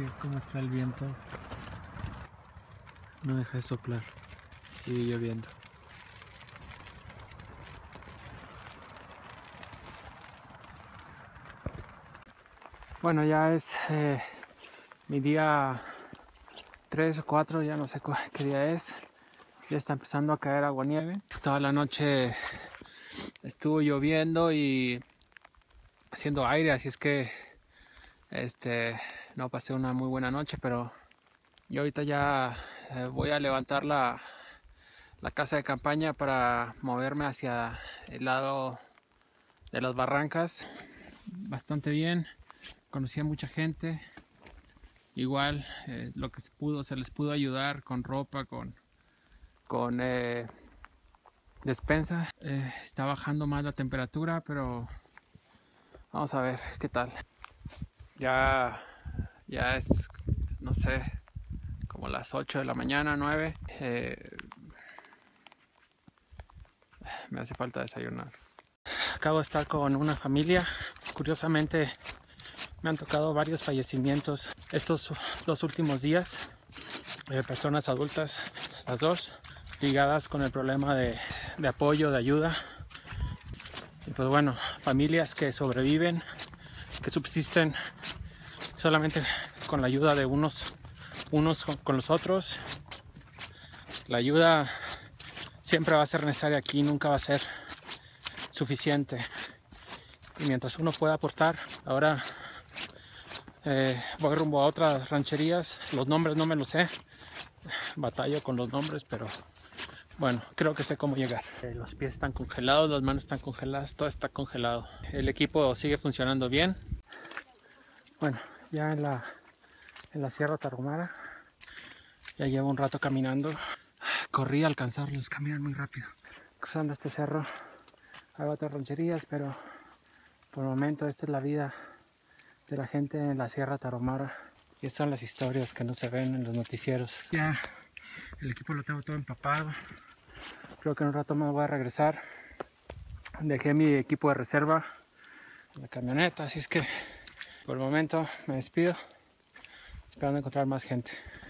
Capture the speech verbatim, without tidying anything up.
Así es como está el viento. No deja de soplar. Sigue lloviendo. Bueno, ya es eh, mi día tres o cuatro, ya no sé qué día es. Ya está empezando a caer aguanieve. Toda la noche estuvo lloviendo y haciendo aire, así es que este no pasé una muy buena noche, pero yo ahorita ya eh, voy a levantar la, la casa de campaña para moverme hacia el lado de las barrancas. Bastante bien, conocí a mucha gente. Igual eh, lo que se pudo, se les pudo ayudar con ropa, con, con eh, despensa. Eh, está bajando más la temperatura, pero vamos a ver qué tal. Ya, ya es, no sé, como las ocho de la mañana, nueve. Eh, me hace falta desayunar. Acabo de estar con una familia. Curiosamente me han tocado varios fallecimientos estos dos últimos días. Eh, personas adultas, las dos, ligadas con el problema de, de apoyo, de ayuda. Y pues bueno, familias que sobreviven, que subsisten solamente con la ayuda de unos, unos con los otros. La ayuda siempre va a ser necesaria aquí, nunca va a ser suficiente. Y mientras uno pueda aportar, ahora eh, voy rumbo a otras rancherías. Los nombres no me los sé, batallo con los nombres, pero bueno, creo que sé cómo llegar. Eh, los pies están congelados, las manos están congeladas, todo está congelado. El equipo sigue funcionando bien. Bueno, ya en la, en la Sierra Tarahumara, ya llevo un rato caminando. Corrí a alcanzarlos, caminan muy rápido. Cruzando este cerro, hay otras rancherías, pero por el momento esta es la vida de la gente en la Sierra Tarahumara. Y esas son las historias que no se ven en los noticieros. Ya el equipo lo tengo todo empapado. Creo que en un rato me voy a regresar. Dejé mi equipo de reserva en la camioneta, así es que por el momento me despido, esperando encontrar más gente.